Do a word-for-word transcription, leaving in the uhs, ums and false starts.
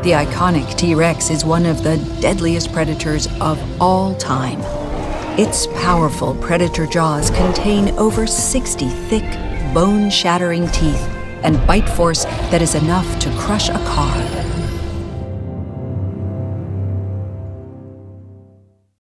The iconic T-Rex is one of the deadliest predators of all time. Its powerful predator jaws contain over sixty thick, bone-shattering teeth and bite force that is enough to crush a car.